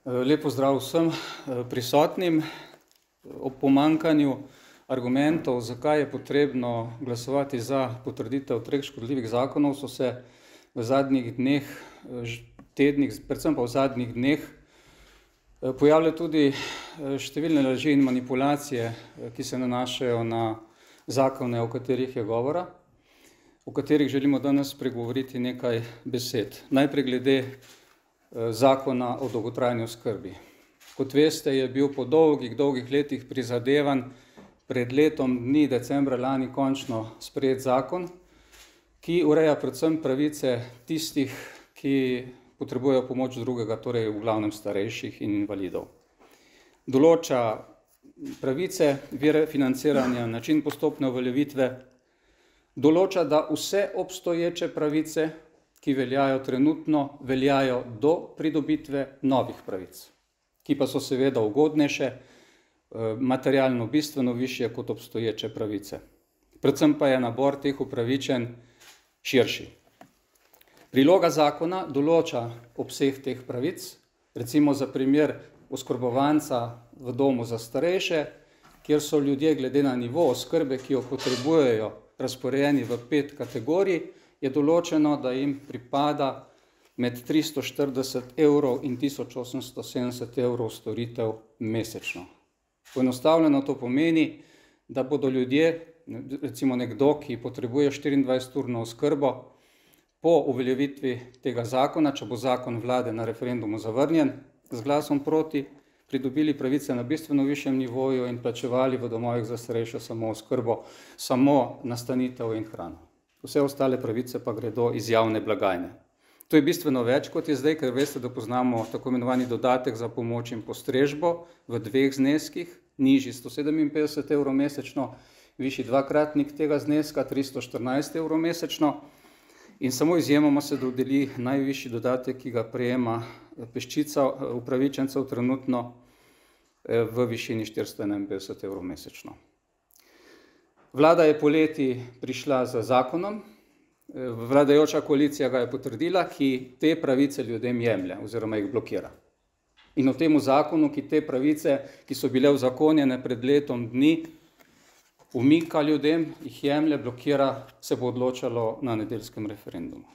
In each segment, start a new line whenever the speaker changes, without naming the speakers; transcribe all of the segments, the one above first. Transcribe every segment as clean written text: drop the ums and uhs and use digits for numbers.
Lep pozdrav vsem prisotnim. Ob pomanjkanju argumentov, zakaj je potrebno glasovati za potrditev treh škodljivih zakonov, so se v zadnjih dneh, tednih, predvsem pa v zadnjih dneh, pojavile tudi številne laži in manipulacije, ki se nanašajo na zakone, o katerih je govora, o katerih želimo danes spregovoriti nekaj besed. Najprej glede zakona o dolgotrajni oskrbi. Kot veste, je bil po dolgih letih prizadevanj pred letom dni, decembra lani, končno sprejet zakon, ki ureja predvsem pravice tistih, ki potrebujejo pomoč drugega, torej v glavnem starejših in invalidov. Določa pravice, vire financiranja, način postopne uveljavitve, določa, da vse obstoječe pravice, ki veljajo trenutno, veljajo do pridobitve novih pravic, ki pa so seveda ugodnejše, materialno bistveno višje kot obstoječe pravice. Predvsem pa je nabor teh upravičenj širši. Priloga zakona določa obseg teh pravic, recimo za primer oskrbovanca v domu za starejše, kjer so ljudje glede na nivo oskrbe, ki jo potrebujejo, razporejeni v 5 kategorij, je določeno, da jim pripada med 340 evrov in 1870 evrov storitev mesečno. Poenostavljeno to pomeni, da bodo ljudje, recimo nekdo, ki potrebuje 24-urno oskrbo, po uveljavitvi tega zakona, če bo zakon vlade na referendumu zavrnjen, z glasom proti, pridobili pravice na bistveno višjem nivoju in plačevali v domovih za starejše samo oskrbo, samo nastanitev in hrano. Vse ostale pravice pa gredo iz javne blagajne. To je bistveno več, kot je zdaj, ker veste, da poznamo tako imenovani dodatek za pomoč in postrežbo v 2 zneskih, nižji 157 evrov mesečno, višji dvakratnik tega zneska, 314 evrov mesečno. In samo izjemoma se dodeli najvišji dodatek, ki ga prejema peščica upravičencev trenutno v višini 451 evrov mesečno. Vlada je poleti prišla z zakonom, vladajoča koalicija ga je potrdila, ki te pravice ljudem jemlje oziroma jih blokira. In o temu zakonu, ki te pravice, ki so bile uzakonjene pred letom dni, umika ljudem, jih jemlje, blokira, se bo odločalo na nedeljskem referendumu.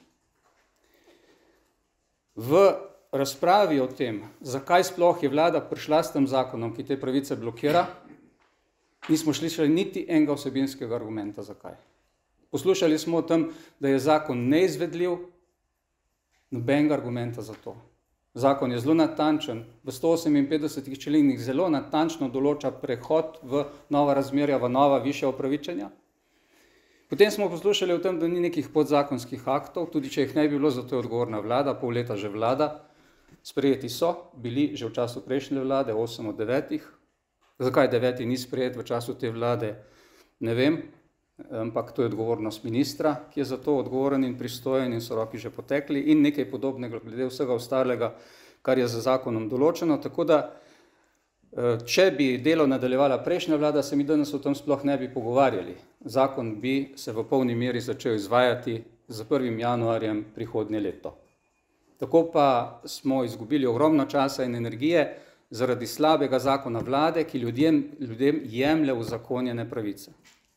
V razpravi o tem, zakaj sploh je vlada prišla s tem zakonom, ki te pravice blokira, nismo slišali niti enega vsebinskega argumenta, zakaj. Poslušali smo o tem, da je zakon neizvedljiv, nobenega argumenta za to. Zakon je zelo natančen, v 158 členih zelo natančno določa prehod v nova razmerja, v nova višja upravičenja. Potem smo poslušali o tem, da ni nekih podzakonskih aktov, tudi če jih ne bi bilo, zato je odgovorna vlada, pol leta že vlada, sprejeti so bili že v času prejšnje vlade, 8 od 9. Zakaj 9. ni sprejet v času te vlade, ne vem, ampak to je odgovornost ministra, ki je za to odgovoren in pristojen in so roki že potekli, in nekaj podobnega glede vsega ostalega, kar je z zakonom določeno. Tako da, če bi delo nadaljevala prejšnja vlada, se mi danes o tem sploh ne bi pogovarjali. Zakon bi se v polni meri začel izvajati z 1. januarjem prihodnje leto. Tako pa smo izgubili ogromno časa in energije zaradi slabega zakona vlade, ki ljudem jemlje uzakonjene pravice.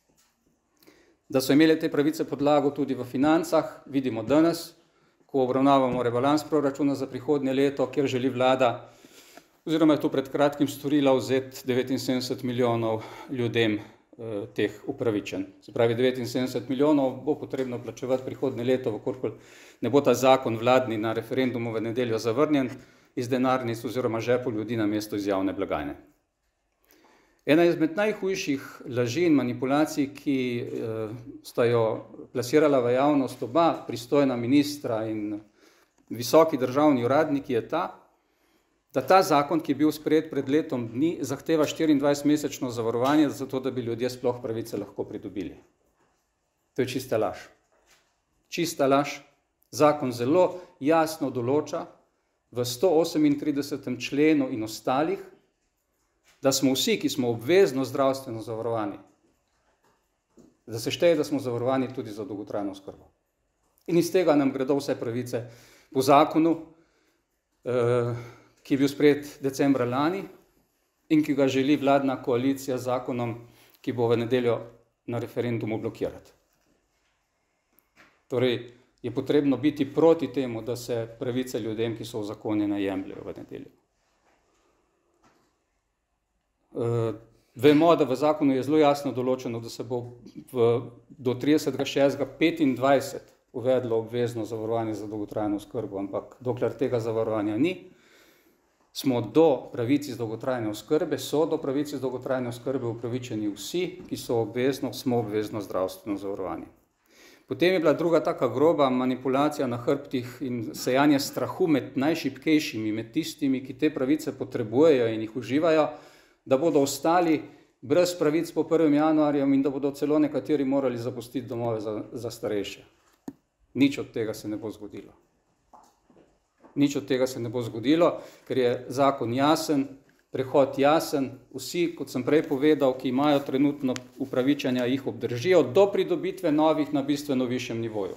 Da so imeli te pravice podlago tudi v financah, vidimo danes, ko obravnavamo rebalans proračuna za prihodnje leto, kjer želi vlada, oziroma je to pred kratkim storila, vzeti 79 milijonov ljudem teh upravičenj. Se pravi, 79 milijonov bo potrebno plačevati prihodnje leto, vkolikor ne bo ta zakon vladni na referendumu v nedeljo zavrnjen, iz denarnic oziroma žepov ljudi namesto iz javne blagajne. Ena izmed najhujših laži in manipulacij, ki sta jo plasirala v javnost oba pristojna ministra in visoki državni uradniki, je ta, da ta zakon, ki je bil sprejet pred letom dni, zahteva 24-mesečno zavarovanje, zato da bi ljudje sploh pravice lahko pridobili. To je čista laž. Čista laž. Zakon zelo jasno določa v 138. členu in ostalih, da smo vsi, ki smo obvezno zdravstveno zavarovani, da se šteje, da smo zavarovani tudi za dolgotrajno oskrbo. In iz tega nam gredo vse pravice po zakonu, ki je bil sprejet decembra lani in ki ga želi vladna koalicija z zakonom, ki bo v nedeljo na referendumu blokirati. Torej, je potrebno biti proti temu, da se pravice ljudem, ki so uzakonjene, jemljejo v nedeljo. Vemo, da v zakonu je zelo jasno določeno, da se bo do 30.6.25 uvedlo obvezno zavarovanje za dolgotrajno oskrbo, ampak dokler tega zavarovanja ni, smo do pravic iz dolgotrajne oskrbe, so do pravic iz dolgotrajne oskrbe upravičeni vsi, ki smo obvezno zdravstveno zavarovanje. Potem je bila druga taka groba manipulacija na hrbtih in sejanje strahu med najšibkejšimi, med tistimi, ki te pravice potrebujejo in jih uživajo, da bodo ostali brez pravic po 1. januarjem in da bodo celo nekateri morali zapustiti domove za starejše. Nič od tega se ne bo zgodilo. Nič od tega se ne bo zgodilo, ker je zakon jasen, prehod jasen, vsi, kot sem prej povedal, ki imajo trenutno upravičenja, jih obdržijo do pridobitve novih na bistveno višjem nivoju.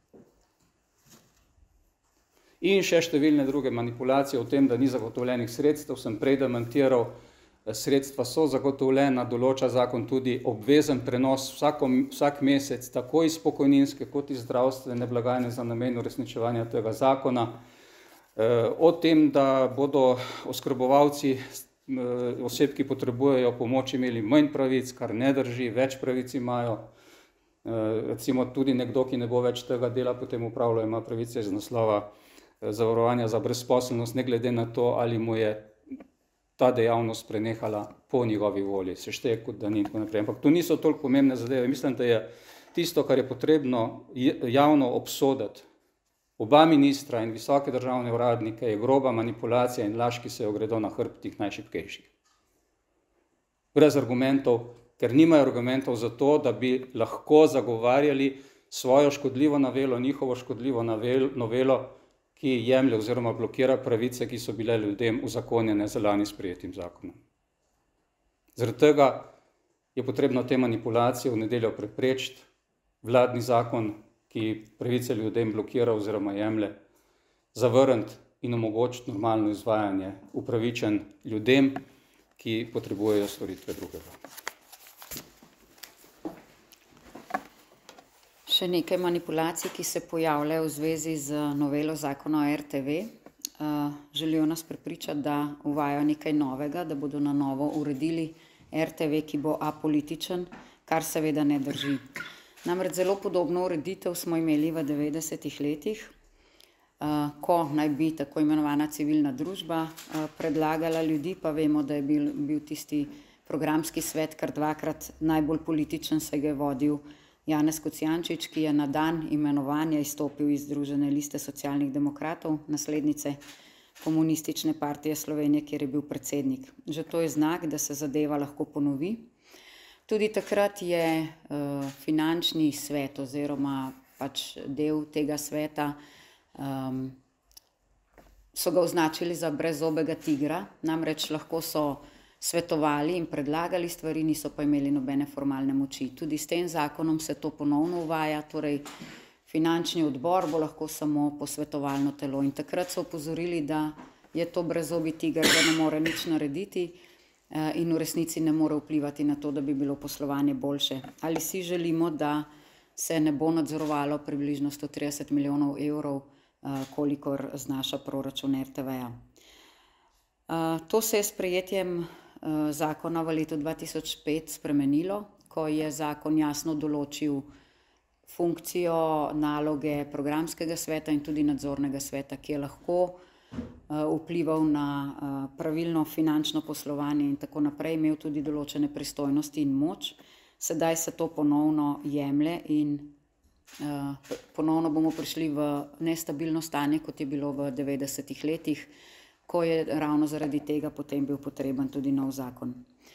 In še številne druge manipulacije o tem, da ni zagotovljenih sredstev, sem prej demantiral, sredstva so zagotovljena, določa zakon tudi obvezen prenos vsak mesec, tako iz pokojninske kot iz zdravstvene blagajne za namen uresničevanja tega zakona. O tem, da bodo oskrbovalci oseb, ki potrebujejo pomoč, imeli manj pravic, kar ne drži, več pravic imajo. Recimo tudi nekdo, ki ne bo več tega dela potem upravljal, ima pravice iz naslova zavarovanja za brezposelnost, ne glede na to, ali mu je ta dejavnost prenehala po njegovi volji, se šteje kot da ni in tako naprej. Ampak to niso toliko pomembne zadeve. Mislim, da je tisto, kar je potrebno javno obsoditi, oba ministra in visoke državne uradnike, je groba manipulacija in laž, ki se jo gredo na hrbtih najšibkejših. Brez argumentov, ker nimajo argumentov za to, da bi lahko zagovarjali svojo škodljivo novelo, njihovo škodljivo novelo, ki jemlje oziroma blokira pravice, ki so bile ljudem uzakonjene z lani sprejetim zakonom. Zaradi tega je potrebno te manipulacije v nedeljo preprečiti, vladni zakon, ki pravice ljudem blokira oziroma jemlje, zavrniti in omogočiti normalno izvajanje upravičen ljudem, ki potrebujejo storitve drugega.
Še nekaj manipulacij, ki se pojavljajo v zvezi z novelo zakona o RTV. Želijo nas prepričati, da uvajajo nekaj novega, da bodo na novo uredili RTV, ki bo apolitičen, kar seveda ne drži. Namreč zelo podobno ureditev smo imeli v 90-ih letih, ko naj bi tako imenovana civilna družba predlagala ljudi, pa vemo, da je bil tisti programski svet kar dvakrat najbolj političen, se ga je vodil Janez Kocijančič, ki je na dan imenovanja izstopil iz Združene liste socialnih demokratov, naslednice Komunistične partije Slovenije, kjer je bil predsednik. Že to je znak, da se zadeva lahko ponovi. Tudi takrat je finančni svet oziroma pač del tega sveta so ga označili za brezzobega tigra, namreč lahko so svetovali in predlagali stvari, niso pa imeli nobene formalne moči. Tudi s tem zakonom se to ponovno uvaja, torej finančni odbor bo lahko samo posvetovalno telo. In takrat so opozorili, da je to brezzobi tiger, da ne more nič narediti in v resnici ne more vplivati na to, da bi bilo poslovanje boljše. Ali si želimo, da se ne bo nadzorovalo približno 130 milijonov evrov, kolikor znaša proračun RTV-ja. To se je s sprejetjem zakona v letu 2005 spremenilo, ko je zakon jasno določil funkcijo, naloge programskega sveta in tudi nadzornega sveta, ki je lahko vplival na pravilno finančno poslovanje in tako naprej, imel tudi določene pristojnosti in moč. Sedaj se to ponovno jemlje in ponovno bomo prišli v nestabilno stanje, kot je bilo v 90-ih letih, ko je ravno zaradi tega potem bil potreben tudi nov zakon.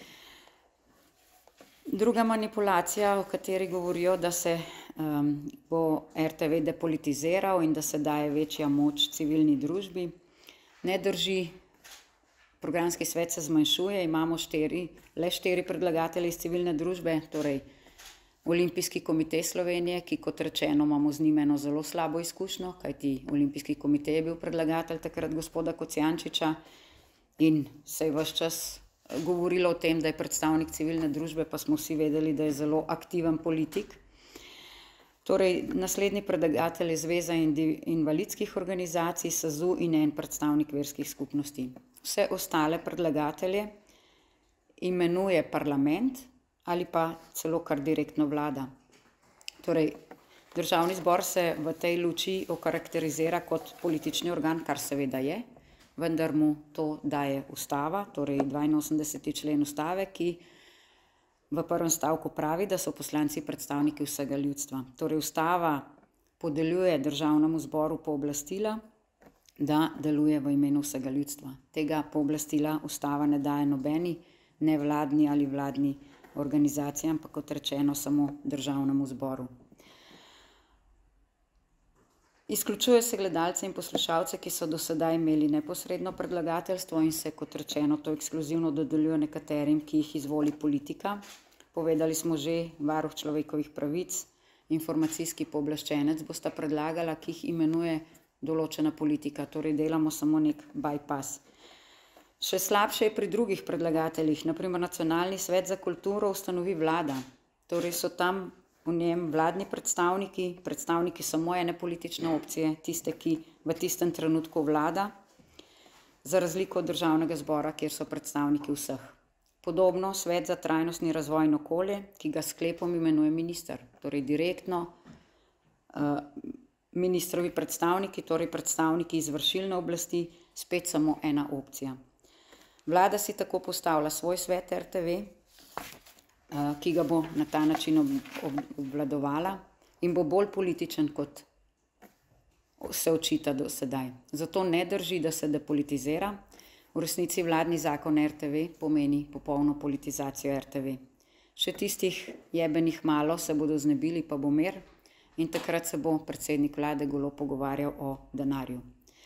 Druga manipulacija, o kateri govorijo, da se bo RTV depolitiziral in da se daje večja moč civilni družbi, ne drži. Programski svet se zmanjšuje, imamo le štiri predlagatelje iz civilne družbe, torej Olimpijski komitej Slovenije, ki kot rečeno imamo z njim eno zelo slabo izkušnjo, kajti Olimpijski komitej je bil predlagatelj takrat gospoda Kocijančiča in se je ves čas govorilo o tem, da je predstavnik civilne družbe, pa smo vsi vedeli, da je zelo aktiven politik. Torej, naslednji predlagatelj je Zveza invalidskih organizacij, SAZU in en predstavnik verskih skupnosti. Vse ostale predlagatelje imenuje parlament ali pa celo kar direktno vlada. Torej, Državni zbor se v tej luči okarakterizira kot politični organ, kar seveda je, vendar mu to daje ustava, torej 82. člen ustave, ki v prvem stavku pravi, da so poslanci predstavniki vsega ljudstva. Torej, ustava podeljuje Državnemu zboru pooblastila, da deluje v imenu vsega ljudstva. Tega pooblastila ustava ne daje nobeni nevladni ali vladni organizaciji, ampak kot rečeno samo Državnemu zboru. Izključuje se gledalce in poslušalce, ki so do sedaj imeli neposredno predlagateljstvo in se, kot rečeno, to ekskluzivno dodeljuje nekaterim, ki jih izvoli politika. Povedali smo že, varuh človekovih pravic, informacijski pooblaščenec bosta predlagala, ki jih imenuje določena politika, torej delamo samo nek bypass. Še slabše je pri drugih predlagateljih, naprimer Nacionalni svet za kulturo ustanovi vlada, torej so tam v njem vladni predstavniki samo ene politične opcije, tiste, ki v tistem trenutku vlada, za razliko od Državnega zbora, kjer so predstavniki vseh. Podobno Svet za trajnostni razvoj in okolje, ki ga sklepom imenuje minister, torej direktno ministrovi predstavniki, torej predstavniki izvršilne oblasti, spet samo ena opcija. Vlada si tako postavlja svoj svet RTV, ki ga bo na ta način obvladovala in bo bolj političen, kot se očita do sedaj. Zato ne drži, da se depolitizira. V resnici vladni zakon RTV pomeni popolno politizacijo RTV. Še tistih jebenih malo se bodo znebili, pa bo mir, in takrat se bo predsednik vlade Golob pogovarjal o denarju.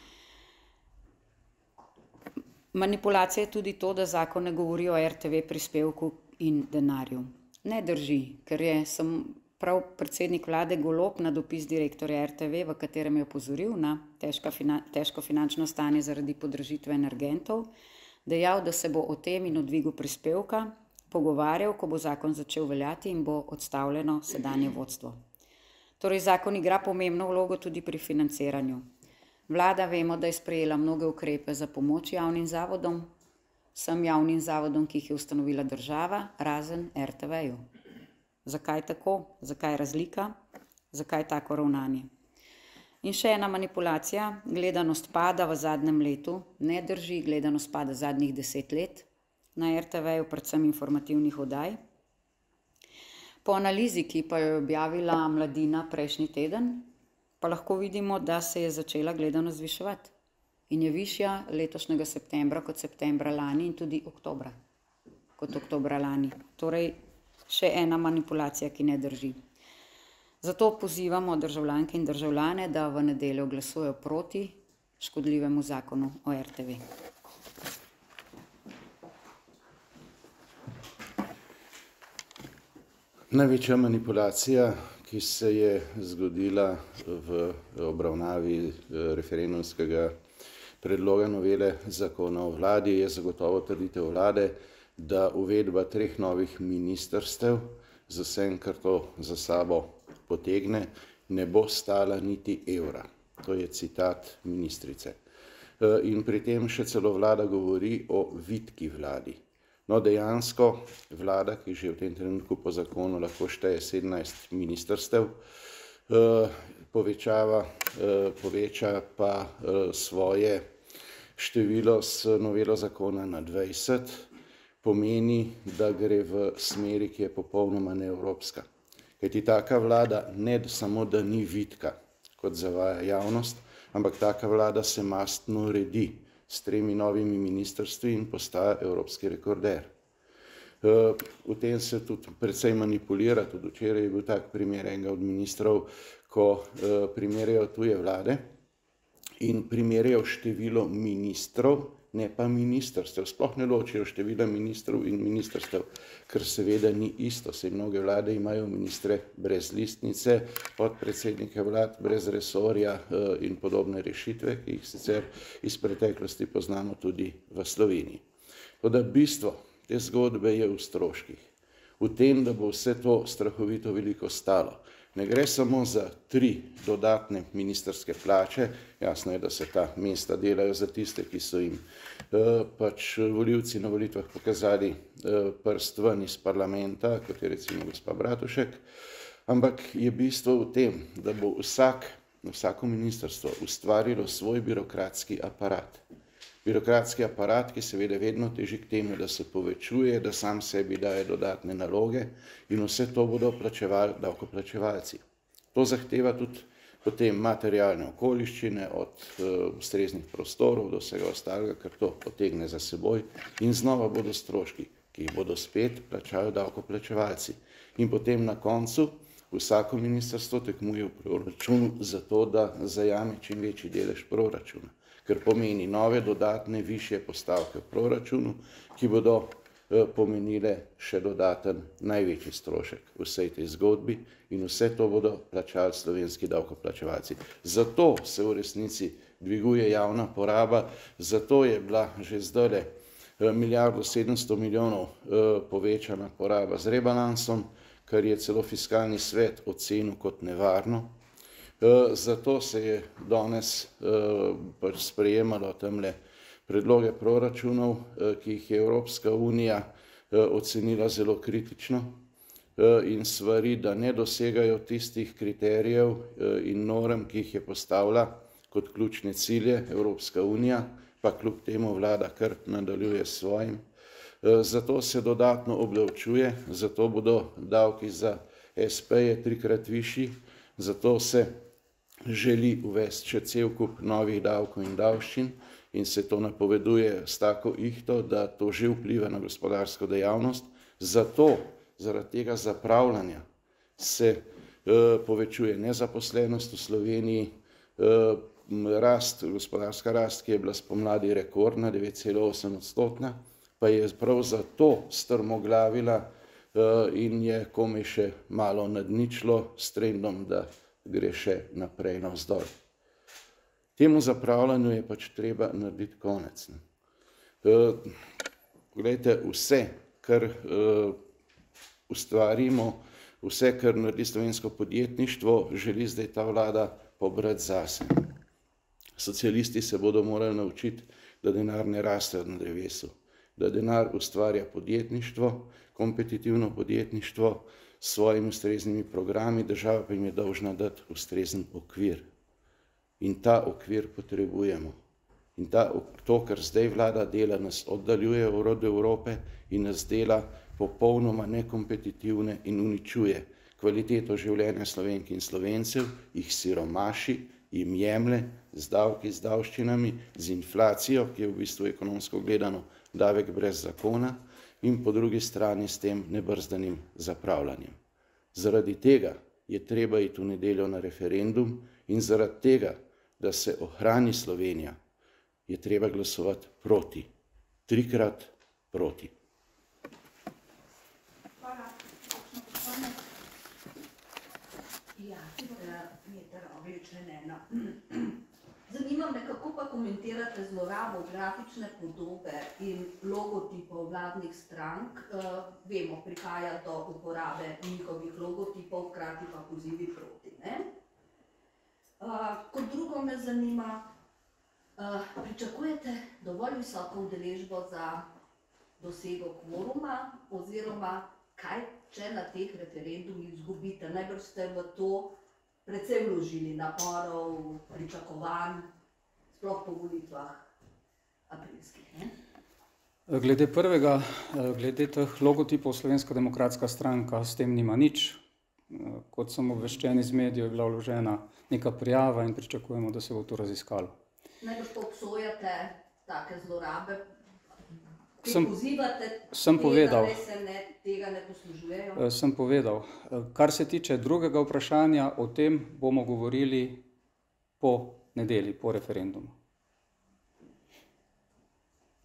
Manipulacija je tudi to, da zakon ne govori o RTV prispevku in denarju. Ne drži, ker je prav predsednik vlade Golob na dopis direktorja RTV, v katerem je opozoril na težko finančno stanje zaradi podražitve energentov, dejal, da se bo o tem in o dvigu prispevka pogovarjal, ko bo zakon začel veljati in bo odstavljeno sedanje vodstvo. Torej, zakon igra pomembno vlogo tudi pri financiranju. Vlada vemo, da je sprejela mnoge ukrepe za pomoč javnim zavodom, vsem javnim zavodom, ki jih je ustanovila država, razen RTV-ju. Zakaj tako? Zakaj razlika? Zakaj tako ravnanje? In še ena manipulacija, gledanost pada v zadnjem letu, ne drži, gledanost pada zadnjih 10 let na RTV-ju, predvsem informativnih oddaj. Po analizi, ki pa jo je objavila Mladina prejšnji teden, pa lahko vidimo, da se je začela gledanost zviševati in je višja letošnjega septembra kot septembra lani in tudi oktobra kot oktobra lani. Torej, še ena manipulacija, ki ne drži. Zato pozivamo državljanke in državljane, da v nedeljo glasujejo proti škodljivemu zakonu o RTV.
Največja manipulacija, ki se je zgodila v obravnavi referendumskega predloga novele zakona o vladi, je zagotovo trditev vlade, da uvedba 3 novih ministrstev z vsem, kar to za sabo potegne, ne bo stala niti evra. To je citat ministrice. In pri tem še celo vlada govori o vitki vladi. No, dejansko vlada, ki že v tem trenutku po zakonu lahko šteje 17 ministrstev, poveča pa svoje število s novelo zakona na 20, pomeni, da gre v smeri, ki je popolnoma neevropska. Kajti taka vlada ne samo, da ni vitka, kot zavaja javnost, ampak taka vlada se mastno redi s 3 novimi ministrstvi in postaja evropski rekorder. V tem se tudi precej manipulira, tudi včeraj je bil tak primer enega od ministrov, ko primerjajo tuje vlade in primerjajo število ministrov ne pa ministrstev. Sploh ne ločijo števila ministrov in ministrstev, ker seveda ni isto. Saj mnoge vlade imajo ministre brez listnice, podpredsednike vlad brez resorja in podobne rešitve, ki jih sicer iz preteklosti poznamo tudi v Sloveniji. Toda bistvo te zgodbe je v stroških. V tem, da bo vse to strahovito veliko stalo. Ne gre samo za 3 dodatne ministrske plače, jasno je, da se ta mesta delajo za tiste, ki so jim pač volivci na volitvah pokazali prst ven iz parlamenta, kot je recimo gospa Bratušek, ampak je bistvo v tem, da bo vsako ministrstvo ustvarilo svoj birokratski aparat. Birokratski aparat, ki seveda vedno teži k temu, da se povečuje, da sam sebi daje dodatne naloge in vse to bodo plačevali davkoplačevalci. To zahteva tudi potem materialne okoliščine od ustreznih prostorov do vsega ostalega, ker to potegne za seboj in znova bodo stroški, ki jih bodo spet plačali davkoplačevalci. In potem na koncu vsako ministrstvo tekmuje v proračunu za to, da zajame čim večji delež proračuna, ker pomeni nove dodatne višje postavke v proračunu, ki bodo pomenile še dodaten največji strošek v vsej tej zgodbi in vse to bodo plačali slovenski davkoplačevalci. Zato se v resnici dviguje javna poraba, zato je bila že zdajle 1,7 milijarde povečana poraba z rebalansom, kar je celo fiskalni svet ocenil kot nevarno. Zato se je danes pač sprejemalo tamle predloge proračunov, ki jih je Evropska unija ocenila zelo kritično in svari, da ne dosegajo tistih kriterijev in norm, ki jih je postavila kot ključne cilje Evropska unija, pa kljub temu vlada kar nadaljuje s svojim. Zato se dodatno obdavčuje, zato bodo davki za SP-je 3-krat višji, zato se želi uvesti še cel kup novih davkov in davščin in se to napoveduje s tako ihto, da to že vpliva na gospodarsko dejavnost. Zato, zaradi tega zapravljanja se povečuje nezaposlenost v Sloveniji, gospodarska rast, ki je bila spomladi rekordna, 9,8%, pa je prav zato strmoglavila in je komaj še malo nadničilo s trendom, da gre še naprej navzdol. Temu zapravljanju je pač treba narediti konec. Poglejte, vse, kar ustvarimo, vse, kar naredi slovensko podjetništvo, želi zdaj ta vlada pobrati zase. Socialisti se bodo morali naučiti, da denar ne raste na drevesu, da denar ustvarja podjetništvo, kompetitivno podjetništvo, s svojimi ustreznimi programi, država pa jim je dolžna dati ustrezen okvir. In ta okvir potrebujemo. In to, kar zdaj vlada dela, nas oddaljuje od Evrope in nas dela popolnoma nekompetitivne in uničuje kvaliteto življenja Slovenk in Slovencev, jih siromaši, jim jemlje z davki, z davščinami, z inflacijo, ki je v bistvu ekonomsko gledano davek brez zakona, in po drugi strani s tem nebrzdanim zapravljanjem. Zaradi tega je treba iti v nedeljo na referendum in zaradi tega, da se ohrani Slovenija, je treba glasovati proti. 3-krat proti.
Ja, zanima me, kako pa komentirate zlorabo grafične podobe in logotipov vladnih strank. Vemo, prihaja do uporabe njihovih logotipov, hkrati pa pozivi proti. Kot drugo me zanima, pričakujete dovolj visoko udeležbo za dosego kvoruma oziroma kaj, če na teh referendumih izgubite? Najbrž ste v to precej vložili naporov, pričakovanj, sploh po volitvah aprilskih.
Glede prvega, glede teh logotipov Slovenska demokratska stranka s tem nima nič. Kot sem obveščen iz medijev, je bila vložena neka prijava in pričakujemo, da se bo to raziskalo.
Najbrž pa obsojate take zlorabe, ki
Sem
pozivate,
povedal.
da se tega ne poslužujejo?
Sem povedal. Kar se tiče drugega vprašanja, o tem bomo govorili po nedelji, po referendumu.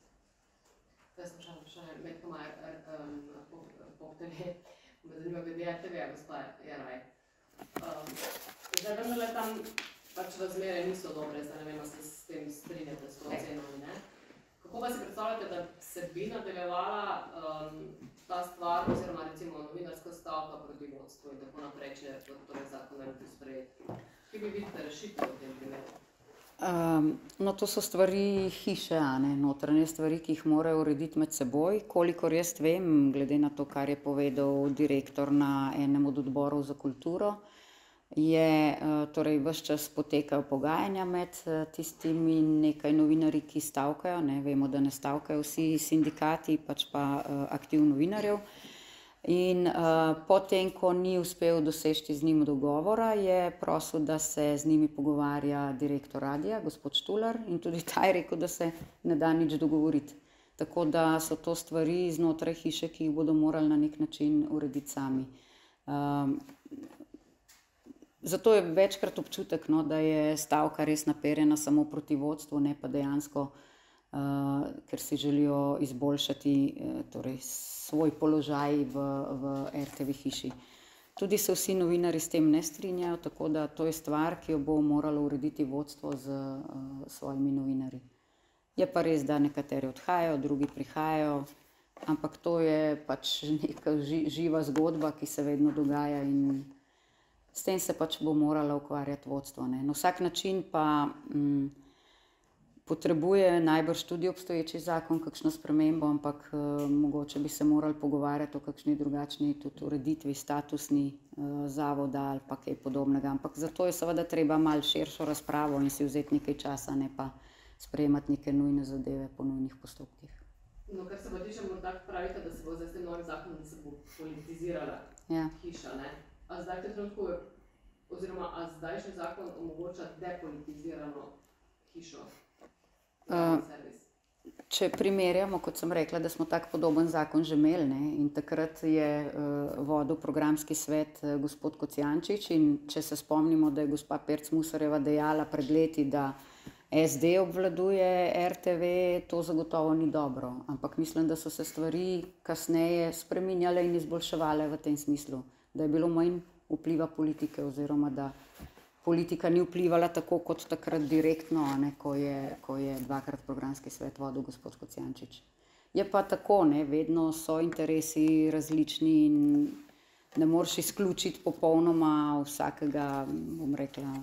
Jaz sem še Metka Majer, Pop TV, me zanima glede RTV-ja, gospa Jeraj. Zdaj vendarle tam pač razmere niso dobre, zdaj ne vem, se s tem strinjate s to ocenami, ne? Kako pa si predstavljate, da se bi nadaljevala ta stvar, oziroma recimo novinarska stavka proti vodstvu in tako naprej, če torej zakon ne bi sprejet? Kje bi vidite rešitev v tem primeru?
No, to so stvari hiše, notranje stvari, ki jih morajo urediti med seboj. Kolikor jaz vem, glede na to, kar je povedal direktor na enem od odborov za kulturo, je torej ves čas potekajo pogajanja med tistimi nekaj novinarji, ki stavkajo. Vemo, da ne stavkajo vsi sindikati, pač pa aktiv novinarjev. In potem, ko ni uspel doseči z njim dogovora, je prosil, da se z njimi pogovarja direktor radia, gospod Štular, in tudi ta je rekel, da se ne da nič dogovoriti. Tako da so to stvari znotraj hiše, ki jih bodo morali na nek način urediti sami. Zato je večkrat občutek, da je stavka res naperjena samo proti vodstvu, ne pa dejansko, ker si želijo izboljšati torej svoj položaj v RTV hiši. Tudi se vsi novinarji s tem ne strinjajo, tako da to je stvar, ki jo bo moralo urediti vodstvo z svojimi novinarji. Je pa res, da nekateri odhajajo, drugi prihajajo, ampak to je pač neka živa zgodba, ki se vedno dogaja in s tem se pač bo morala ukvarjati vodstvo. Na vsak način pa potrebuje najbrž tudi obstoječi zakon kakšno spremembo, ampak mogoče bi se morali pogovarjati o kakšni drugačni tudi ureditvi, statusni zavoda ali pa kaj podobnega. Ampak zato je seveda treba malo širšo razpravo in si vzeti nekaj časa, ne pa sprejemati neke nujne zadeve po nujnih postopkih.
No, kar se pa tiče, morda pravite, da se bo zdaj s tem novim zakonom, da se bo politizirala hiša, ne? A zdaj v tem trenutku, oziroma a zdajšnji zakon omogoča depolitizirano hišo?
Če primerjamo, kot sem rekla, da smo tak podoben zakon že imeli, in takrat je vodil programski svet gospod Kocijančič, in če se spomnimo, da je gospa Perc Musarjeva dejala pred leti, da SD obvladuje RTV, to zagotovo ni dobro, ampak mislim, da so se stvari kasneje spreminjale in izboljševale v tem smislu, da je bilo manj vpliva politike, oziroma da politika ni vplivala tako kot takrat direktno, ko je dvakrat programski svet vodil gospod Kocijančič. Je pa tako, vedno so interesi različni in ne moreš izključiti popolnoma vsakega, bom rekla,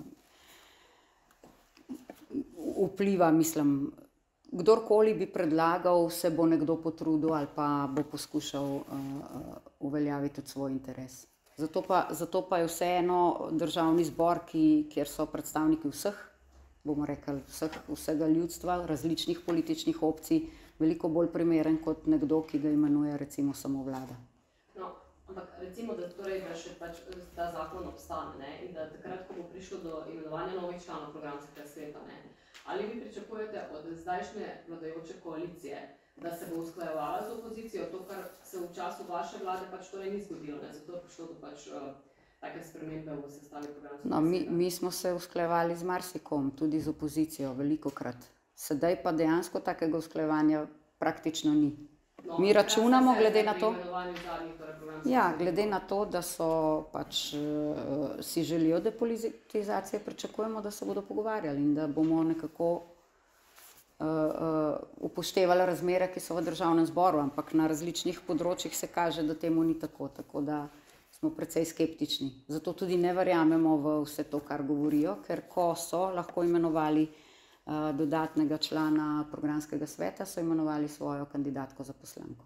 vpliva, mislim. Kdorkoli bi predlagal, se bo nekdo potrudil ali pa bo poskušal uveljaviti tudi svoj interes. Zato pa je vseeno državni zbor, kjer so predstavniki vseh, bomo rekli, vsega ljudstva, različnih političnih opcij, veliko bolj primeren kot nekdo, ki ga imenuje recimo samo vlada.
No, ampak recimo, da torej še pač ta zakon obstane, in da takrat, ko bo prišlo do imenovanja novih članov programskega sveta, ali vi pričakujete od zdajšnje vladajoče koalicije, da se bo usklajevala z opozicijo, to, kar se v času vaše vlade pač torej ni zgodilo, zato je prišlo do pač take spremembe v sestavi programskega sveta?
Mi smo se usklajevali z marsikom, tudi z opozicijo, velikokrat. Sedaj pa dejansko takega usklajevanja praktično ni. Mi računamo, glede na to, glede na to, da so pač si želijo depolitizacije, pričakujemo, da se bodo pogovarjali in da bomo nekako upoštevali razmere, ki so v državnem zboru, ampak na različnih področjih se kaže, da temu ni tako, tako da smo precej skeptični. Zato tudi ne verjamemo v vse to, kar govorijo, ker ko so lahko imenovali dodatnega člana programskega sveta, so imenovali svojo kandidatko za poslanko.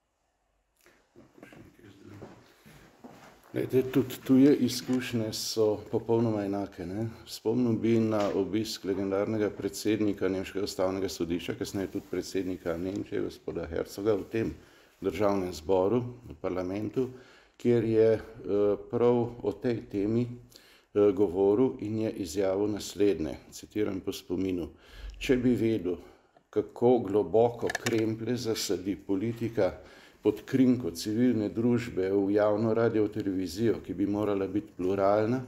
Tudi tuje izkušnje so popolnoma enake. Spomnil bi na obisk legendarnega predsednika Nemškega ustavnega sodišča, kasneje tudi predsednika Nemčije, gospoda Herzoga, v tem državnem zboru, v parlamentu, kjer je prav o tej temi govoril in je izjavil naslednje, citiram po spominu: če bi vedel, kako globoko kremplje zasadi politika pod krinko civilne družbe v javno radio televizijo, ki bi morala biti pluralna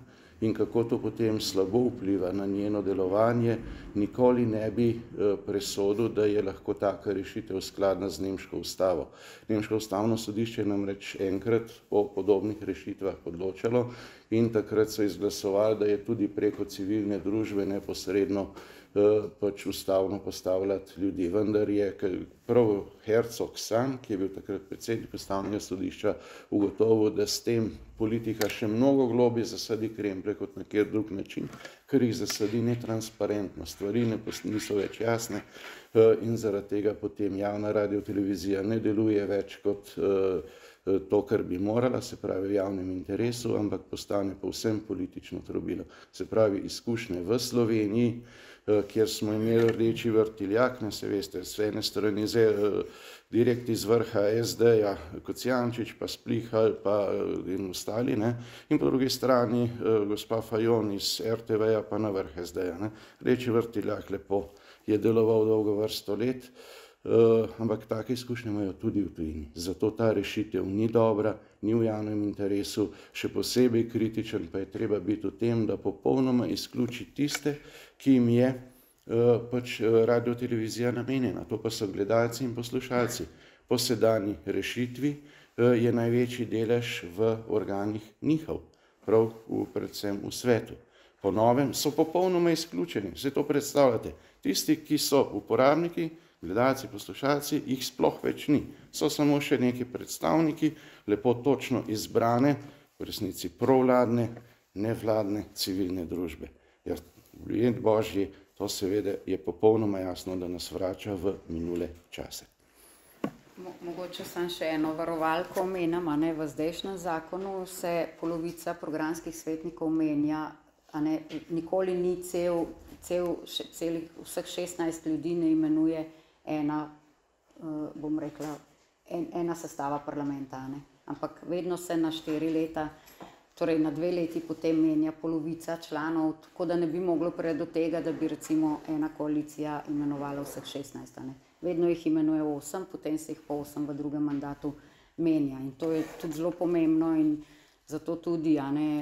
in kako to potem slabo vpliva na njeno delovanje, nikoli ne bi presodil, da je lahko taka rešitev skladna z nemško ustavo. Nemško ustavno sodišče je namreč enkrat o podobnih rešitvah odločalo in takrat so izglasovali, da je tudi preko civilne družbe neposredno pač ustavno postavljati ljudi. Vendar je prav Herzog sam, ki je bil takrat predsednik ustavnega sodišča, ugotovil, da s tem politika še mnogo globlje zasadi kremplje kot na kjer drug način, ker jih zasadi netransparentno, stvari niso več jasne in zaradi tega potem javna radiotelevizija ne deluje več kot to, kar bi morala, se pravi v javnem interesu, ampak postane povsem politično trobilo. Se pravi, izkušnje v Sloveniji, kjer smo imeli rdeči vrtiljak, ne se veste, s ene strani direkt iz vrha SD-ja, Kocijančič, pa Splihal, pa in ostali, ne, in po drugi strani gospa Fajon iz RTV-ja, pa na vrh SD-ja, ne. Rdeči vrtiljak lepo je deloval dolgo vrsto let, ampak take izkušnje imajo tudi v tujini. Zato ta rešitev ni dobra, ni v javnem interesu, še posebej kritičen pa je treba biti v tem, da popolnoma izključi tiste, ki jim je pač radiotelevizija namenjena, to pa so gledalci in poslušalci. Po sedanji rešitvi je največji delež v organih njihov, prav predvsem v svetu. Po novem so popolnoma izključeni, vse to predstavljate. Tisti, ki so uporabniki, gledalci, poslušalci, jih sploh več ni. So samo še neki predstavniki, lepo točno izbrane, v resnici provladne, nevladne, civilne družbe. Jer ljudje božji, to seveda je popolnoma jasno, da nas vrača v minule čase.
Mogoče sem še eno varovalko omenjam, a ne, v zdajšnjem zakonu se polovica programskih svetnikov menja, a ne, nikoli ni vseh 16 ljudi ne imenuje ena, bom rekla, ena sestava parlamenta, ne. Ampak vedno se na 4 leta, torej na 2 leti potem menja polovica članov, tako da ne bi moglo priti do tega, da bi recimo ena koalicija imenovala vseh 16, ne. Vedno jih imenuje 8, potem se jih po 8 v drugem mandatu menja in to je tudi zelo pomembno in zato tudi, a ne,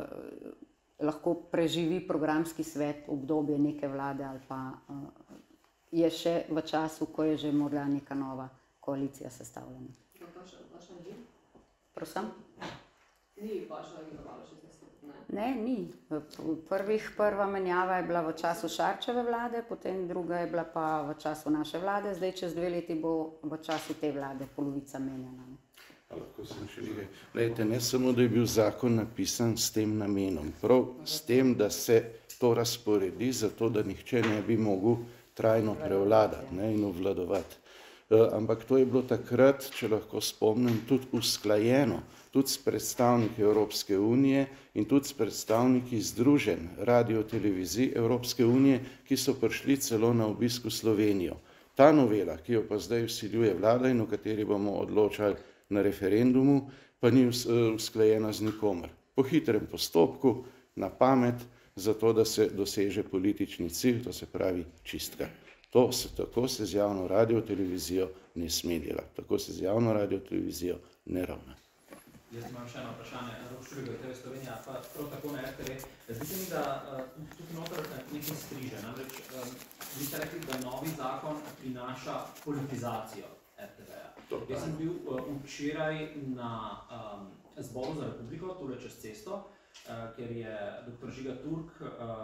lahko preživi programski svet obdobje neke vlade ali pa je še v času, ko je že morda neka nova koalicija sestavljena.
Vaša ni?
Prosim?
Ni vaša imenovalo 16, ne?
Ne, ni. Prva menjava je bila v času Šarčeve vlade, potem druga je bila pa v času naše vlade, zdaj čez 2 leti bo v času te vlade polovica menjena.
Lahko sem še nekaj. Glejte, ne samo, da je bil zakon napisan s tem namenom, prav s tem, da se to razporedi, zato da nihče ne bi mogel trajno prevladati, ne, in obvladovati. Ampak to je bilo takrat, če lahko spomnim, tudi usklajeno, tudi s predstavniki Evropske unije in tudi s predstavniki združenj radiotelevizij Evropske unije, ki so prišli celo na obisk v Slovenijo. Ta novela, ki jo pa zdaj vsiljuje vlada in o kateri bomo odločali na referendumu, pa ni usklajena z nikomer. Po hitrem postopku, na pamet, zato da se doseže politični cilj, to se pravi čistka. Tako se z javno radiotelevizijo ne sme delati, tako se z javno radiotelevizijo ne ravna.
Jaz imam še eno vprašanje, Roščurega TV Slovenija, pa prav tako na RTV. Zdi se mi, da tukaj noter nekaj striže, namreč vi ste rekli, da novi zakon prinaša politizacijo RTV-ja. Jaz sem bil včeraj na Zboru za republiko, tule čez cesto, ker je dr. Žiga Turk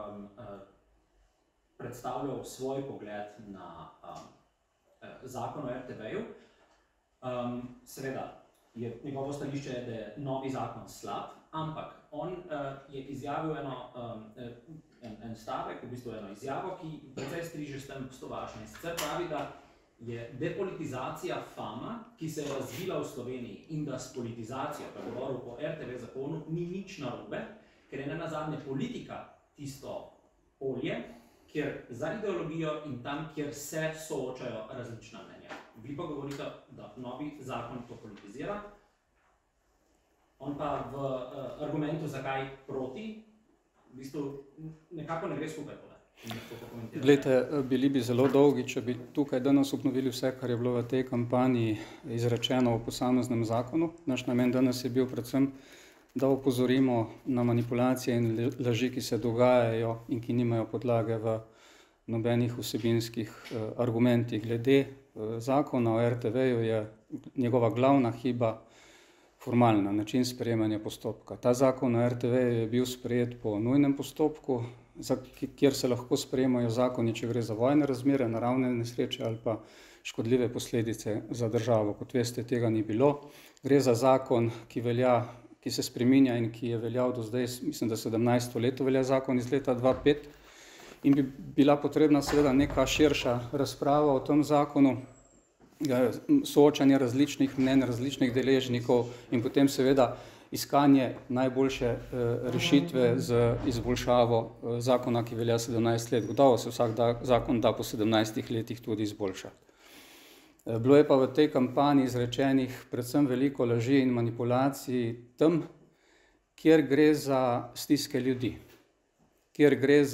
predstavljal svoj pogled na zakon o RTV-ju. Seveda, njegovo stališče je, da je novi zakon slab, ampak on je izjavil en stavek, v bistvu eno izjavo, ki precej striže s tem postovašnjem. Sicer pravi, da je depolitizacija fama, ki se je razvila v Sloveniji in da s politizacijo, pa govoril o RTV zakonu, ni nič narobe, ker je nenazadnje politika tisto polje, kjer za ideologijo in tam, kjer se soočajo različna mnenja. Vi pa govorite, da novi zakon to politizira, on pa v argumentu, zakaj proti, v bistvu nekako ne gre skupaj tole.
Glejte, bili bi zelo dolgi, če bi tukaj danes obnovili vse, kar je bilo v tej kampanji izrečeno o posameznem zakonu. Naš namen danes je bil predvsem, da opozorimo na manipulacije in laži, ki se dogajajo in ki nimajo podlage v nobenih vsebinskih argumentih. Glede zakona o RTV-ju je njegova glavna hiba formalna, način sprejemanja postopka. Ta zakon o RTV-ju je bil sprejet po nujnem postopku, kjer se lahko sprejemajo zakoni, če gre za vojne razmere, naravne nesreče ali pa škodljive posledice za državo. Kot veste, tega ni bilo. Gre za zakon, ki se spreminja in ki je veljal do zdaj, mislim, da 17. leto velja zakon iz leta 2005, in bi bila potrebna seveda neka širša razprava o tem zakonu, soočanje različnih mnenj, različnih deležnikov in potem seveda iskanje najboljše rešitve z izboljšavo zakona, ki velja 17 let. Gotovo se vsak zakon da po 17 letih tudi izboljšati. Bilo je pa v tej kampanji izrečenih predvsem veliko laži in manipulacij tam, kjer gre za stiske ljudi, kjer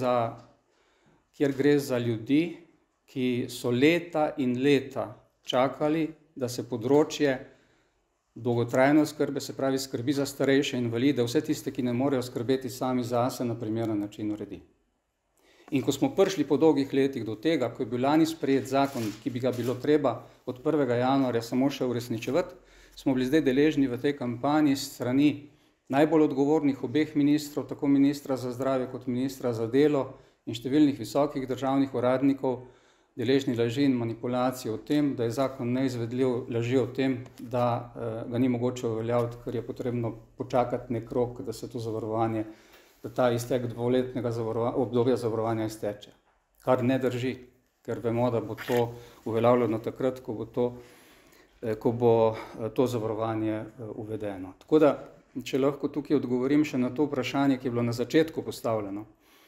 gre za ljudi, ki so leta in leta čakali, da se področje dolgotrajne oskrbe, se pravi skrbi za starejše invalide, vse tiste, ki ne morejo skrbeti sami zase, na primeren način uredi. In ko smo prišli po dolgih letih do tega, ko je bil lani sprejet zakon, ki bi ga bilo treba od 1. januarja samo še uresničevati, smo bili zdaj deležni v tej kampanji strani najbolj odgovornih obeh ministrov, tako ministra za zdravje kot ministra za delo in številnih visokih državnih uradnikov, deležni laži in manipulacij o tem, da je zakon neizvedljiv, laži o tem, da ga ni mogoče uveljaviti, ker je potrebno počakati nek rok, da se to zavarovanje, da ta iztek dvoletnega obdobja zavarovanja izteče. Kar ne drži, ker vemo, da bo to uveljavljeno takrat, ko bo to zavarovanje uvedeno. Tako da, če lahko tukaj odgovorim še na to vprašanje, ki je bilo na začetku postavljeno.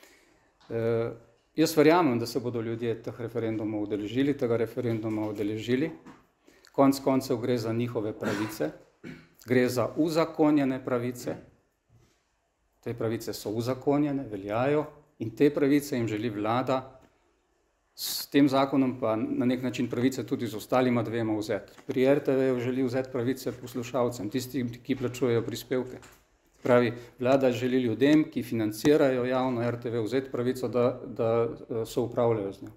Jaz verjamem, da se bodo ljudje teh referendumov udeležili, tega referenduma udeležili. Konec koncev gre za njihove pravice, gre za uzakonjene pravice. Te pravice so uzakonjene, veljajo in te pravice jim želi vlada s tem zakonom pa na nek način pravice tudi z ostalima dvema vzeti. Pri RTV-ju želi vzeti pravice poslušalcem, tistim, ki plačujejo prispevke. Pravi, vlada želi ljudem, ki financirajo javno RTV, vzeti pravico, da se upravljajo z njo.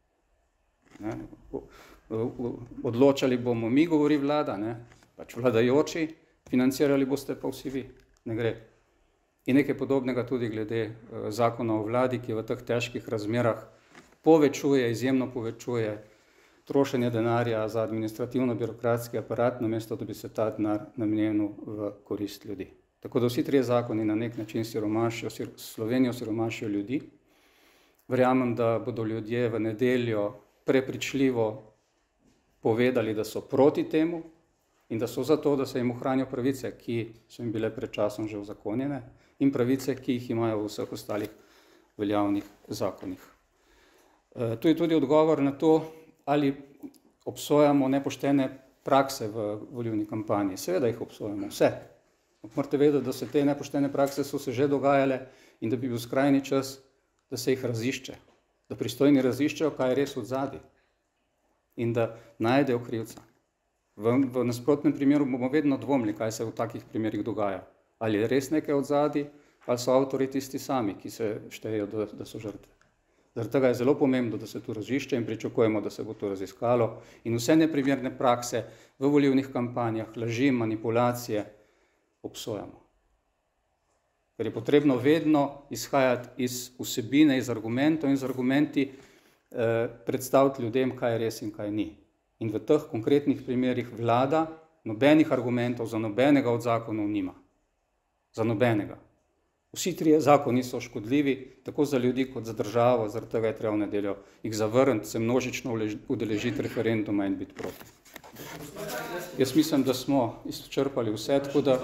Odločali bomo mi, govori vlada, pač vladajoči, financirali boste pa vsi vi. Ne gre. In nekaj podobnega tudi glede zakona o vladi, ki v teh težkih razmerah izjemno povečuje trošenje denarja za administrativno-birokratski aparat, namesto da bi se ta denar namenil v korist ljudi. Tako da vsi trije zakoni na nek način Slovenijo siromašijo ljudi. Verjamem, da bodo ljudje v nedeljo prepričljivo povedali, da so proti temu in da so za to, da se jim ohranijo pravice, ki so jim bile pred časom že uzakonjene in pravice, ki jih imajo v vseh ostalih veljavnih zakonih. Tu je tudi odgovor na to, ali obsojamo nepoštene prakse v volilni kampanji. Seveda jih obsojamo, vse. Morate vedeti, da se te nepoštene prakse so se že dogajale in da bi bil skrajni čas, da se jih razišče, da pristojni raziščejo, kaj je res odzadaj in da najdejo krivca. V nasprotnem primeru bomo vedno dvomili, kaj se v takih primerih dogaja. Ali je res nekaj odzadaj, ali so avtorji tisti sami, ki se štejejo, da so žrtve. Zaradi tega je zelo pomembno, da se to razišče in pričakujemo, da se bo to raziskalo in vse neprimerne prakse v volilnih kampanjah, laži, manipulacije obsojamo. Ker je potrebno vedno izhajati iz vsebine, iz argumentov in z argumenti predstaviti ljudem, kaj je res in kaj ni. In v teh konkretnih primerih vlada nobenih argumentov za nobenega od zakonov nima. Za nobenega. Vsi trije zakoni so škodljivi, tako za ljudi kot za državo, zaradi tega je treba v nedeljo jih zavrniti, se množično udeležiti referenduma in biti proti. Jaz mislim, da smo izčrpali vse, tako da...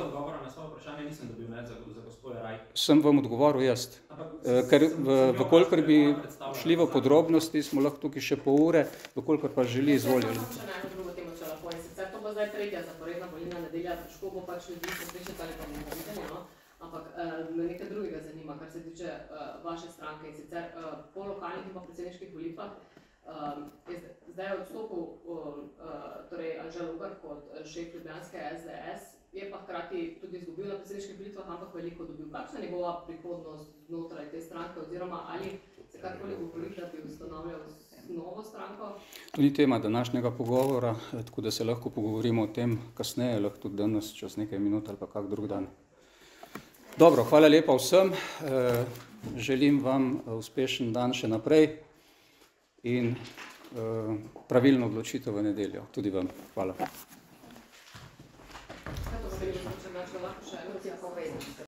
Sem vam odgovoril jaz. Ker vkolikor bi šli v podrobnosti, smo lahko tukaj še pol ure, vkolikor pa želi izvoliti.
To bo zdaj tretja zaporedna volilna nedelja, težko bo pač ljudi poslušati ali pa ne, ampak me nekaj drugega zanima, kar se tiče vaše stranke in sicer po lokalnih in pa predsedniških volitvah. Zdaj je odstopil torej Anžel Logar kot šef ljubljanske SDS je pa hkrati tudi izgubil na predsedniških volitvah, ampak veliko dobil. Kakšna je njegova prihodnost znotraj te stranke, oziroma ali se karkoli govori, da bi ustanovljal novo stranko?
To ni tema današnjega pogovora, tako da se lahko pogovorimo o tem kasneje, lahko tudi danes, čez nekaj minut ali pa kak drug dan. Dobro, hvala lepa vsem. Želim vam uspešen dan še naprej in pravilno odločitev v nedeljo. Tudi vam. Hvala.
Kaj to pomeni, če lahko še eno?